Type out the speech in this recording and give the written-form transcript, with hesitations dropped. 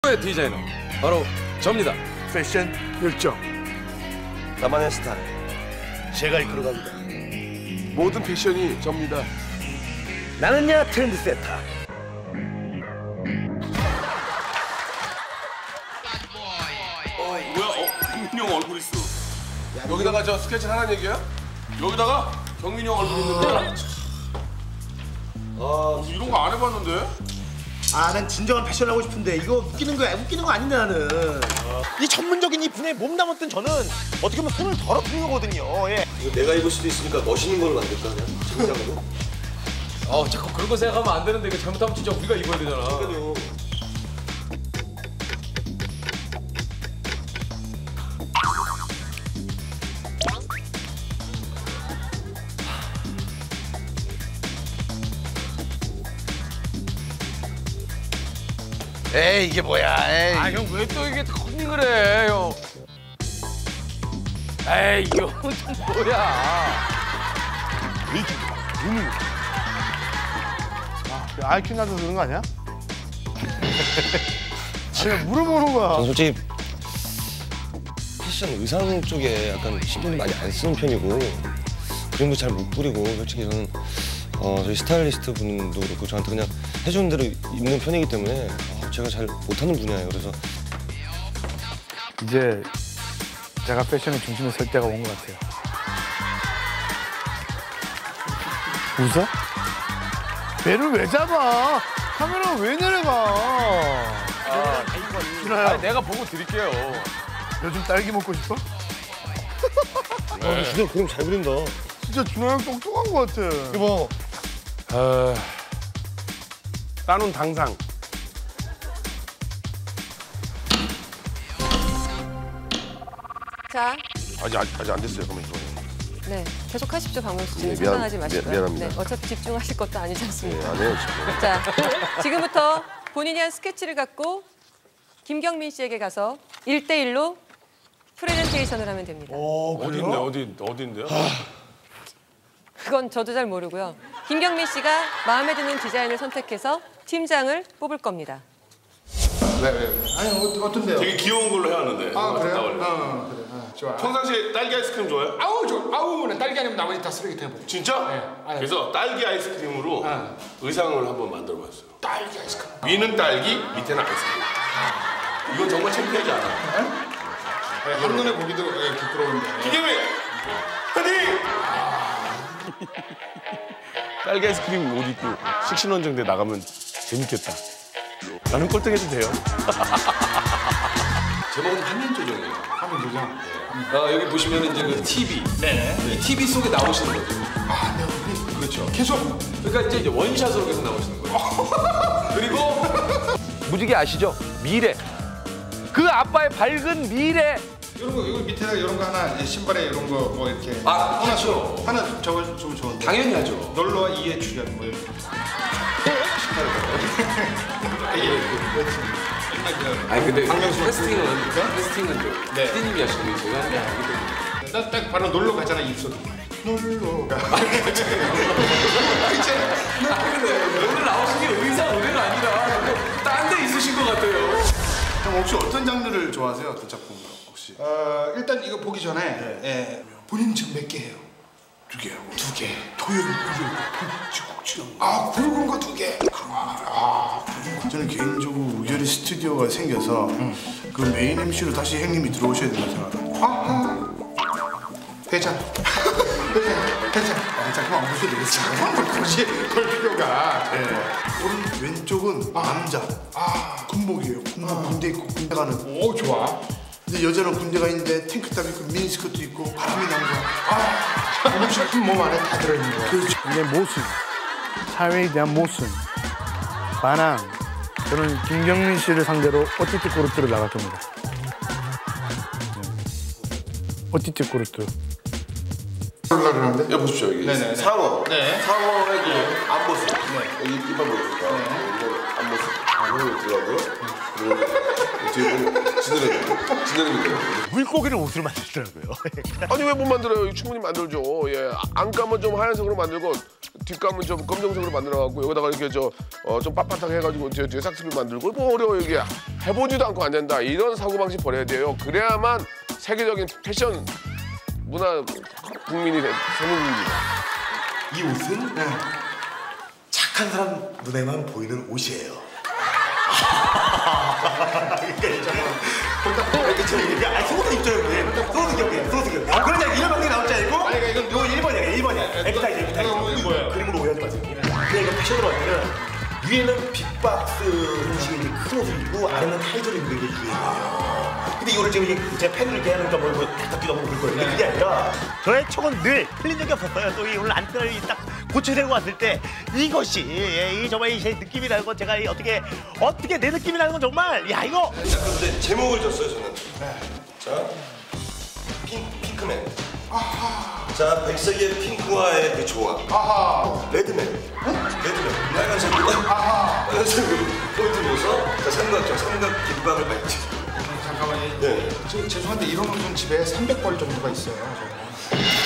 최고의 디자이너 바로 접니다. 패션 열정, 나만의 스타일 제가 이끌어갑니다. 모든 패션이 접니다. 나는야 트렌드세터. 뭐야? 경민이 형 얼굴 있어. 여기다가 저 스케치 하라는 얘기야? 여기다가 경민이 형 얼굴 있는데. 이런 거 안 해봤는데? 난 진정한 패션을 하고 싶은데 이거 웃기는 거 아닌데 나는. 이 전문적인 이 분야에 몸담았던 저는 어떻게 보면 손을 더럽힌 거거든요. 예. 이거 내가 입을 수도 있으니까 멋있는 걸로 만들까 그냥 진짜로. 자꾸 그런 거 생각하면 안 되는데 이거 잘못하면 진짜 우리가 입어야 되잖아. 그러니까요. 에이 이게 뭐야? 에이. 형 왜 또 이게 컨닝을 해, 형? 에이 이거 좀 뭐야? IQ 낮아서 그런 거 아니야? 제가 물어보는 거야. 저는 솔직히 패션 의상 쪽에 약간 신경을 많이 안 쓰는 편이고 그림도 잘 못 그리고 솔직히 저는 저희 스타일리스트 분도 그렇고 저한테 그냥 해주는 대로 입는 편이기 때문에 제가 잘 못하는 분야예요. 그래서 이제 제가 패션의 중심에 설 때가 온 것 같아요. 웃어? 배를 왜 잡아? 카메라 왜 내려가? 준아야, 내가 보고 드릴게요. 요즘 딸기 먹고 싶어? 진짜 그림 잘 그린다. 진짜 준아 형 똑똑한 것 같아. 이거 따놓은 당상. 자, 아직 안 됐어요. 그러면 이거는. 네, 계속 하십시오, 박명수 씨. 네, 상상하지 마시고요. 미안합니다. 네, 어차피 집중하실 것도 아니지 않습니까? 안 해요 지금. 자, 지금부터 본인이 한 스케치를 갖고 김경민 씨에게 가서 1대1로 프레젠테이션을 하면 됩니다. 어딘데요? 그건 저도 잘 모르고요. 김경민 씨가 마음에 드는 디자인을 선택해서 팀장을 뽑을 겁니다. 아니 어떤데요? 되게 귀여운 걸로 해왔는데. 아 그래요? 그래. 그래. 좋아. 평상시에 딸기 아이스크림 좋아해요? 아우 좋아. 아우 나 딸기 아니면 나머지 다 쓰레기 해버려. 진짜? 네. 아니. 그래서 딸기 아이스크림으로 의상을 한번 만들어봤어요. 딸기 아이스크림. 위는 딸기, 밑에는 아이스크림. 이건 정말 창피하지 않아요? 한눈에 보기도 부끄러운데. 김경민! 화이팅! 딸기 아이스크림 옷 입고 식신원정대 나가면 재밌겠다. 나는 꼴등해도 돼요. 제목은 화면 조정이에요. 하면 도장. 여기 보시면 이제 그 TV. 네네. 이 TV 속에 나오시는 거죠. 아 네. 그렇죠. 계속. 그러니까 이제 원샷으로 계속 나오시는 거예요. 그리고 무지개 아시죠? 미래. 그 아빠의 밝은 미래. 이런 거 이거 밑에다 이런 거 하나 신발에 이런 거 뭐 이렇게. 하죠. 하나 적어주면 좋은데. 당연히 하죠. 놀러와 이해 출연 뭐 이렇게. 아니 근데 캐스팅은 좀 네. PD님이 하시는 게 제가 하는 게 아니기 때문에. 딱 바로 놀러 가잖아 입술. 놀러 가. 근데 오늘 나오신 게 의사 의뢰가 아니라 딴 데 있으신 것 같아요. 형 혹시 어떤 장르를 좋아하세요? 그 작품 혹시? 일단 이거 보기 전에 본인 지금 몇 개 해요? 2개 하고 2개. 토요일 국지국지랑 아 굵은 거 2개. 저는 개인적으로 우결이 스튜디오가 생겨서 그 메인 MC로 다시 형님이 들어오셔야 된다고 생각합니다. 아하. 회장. 회장. 잠깐만 안 보셔도 되겠어요. 잠깐만 굳이 걸 필요가. 오른 왼쪽은 남자 군복이에요. 군복 군대 입고 군대 가는. 오 좋아. 근데 여자는 군대가 있는데 탱크탑 입고 미니스커트 입고 바람이 나는 거. 혹시 몸 안에 다 들어있는 거야. 그렇죠. 이게 모순, 사회에 대한 모순, 반항. 저는 김경민 씨를 상대로 어티티 코르트를 나갈 겁니다. 어티티 코르트. 올라가는데? 여기 보십시오 여기. 네네. 상어. 네. 상어의 그 앞모습. 여기 이빨 보여줄까? 앞모습. 안으로 들어가고요. 그리고 뒤에 진짜입니다. 물고기를 옷으로 만들더라고요. 아니 왜 못 만들어요? 충분히 만들죠. 예, 안감은 좀 하얀색으로 만들고 뒷감은 좀 검정색으로 만들어갖고 여기다가 이렇게 좀 빳빳하게 해가지고 뒤에 싹스를 만들고 뭐 어려워 이게 해보지도 않고 안 된다 이런 사고방식 버려야 돼요. 그래야만 세계적인 패션 문화 국민이 되는 겁니다. 이 옷은 착한 사람 눈에만 보이는 옷이에요. 그러니까 속옷 입죠 형님. 속옷 기억해. 그러자 이런 방송이 나올 줄 알고. 아니 이거 1번이야. 액타이즈. 그림으로 오해하지 마세요. 근데 이거 패션으로 하면은 위에는 빅박스 형식의 이제 큰 옷을 입고 아래는 타이즈를 입는 게 유행이에요. 근데 이거를 지금 이게 제 팬을 이렇게 하니까 뭐 탁탁 넘어 그럴 거예요. 근데 그게 아니라 저의 촉은 늘 틀린 적이 없었어요. 또 이 오늘 안대를 딱 고쳐내고 왔을 때 이것이 이 정말 이 제 느낌이라는 건 제가 어떻게 내 느낌이라는 건 정말 야 이거 근데 제목을 줬어요 저는. 자, 핑크맨. 자, 백색의 핑크와의 그 조합. 레드맨. 빨간색으로. 빨간색으로 포인트 줘서 자, 삼각 김밥을 말지. 잠깐만요. 네. 죄송한데 이런 옷은 집에 300벌 정도가 있어요.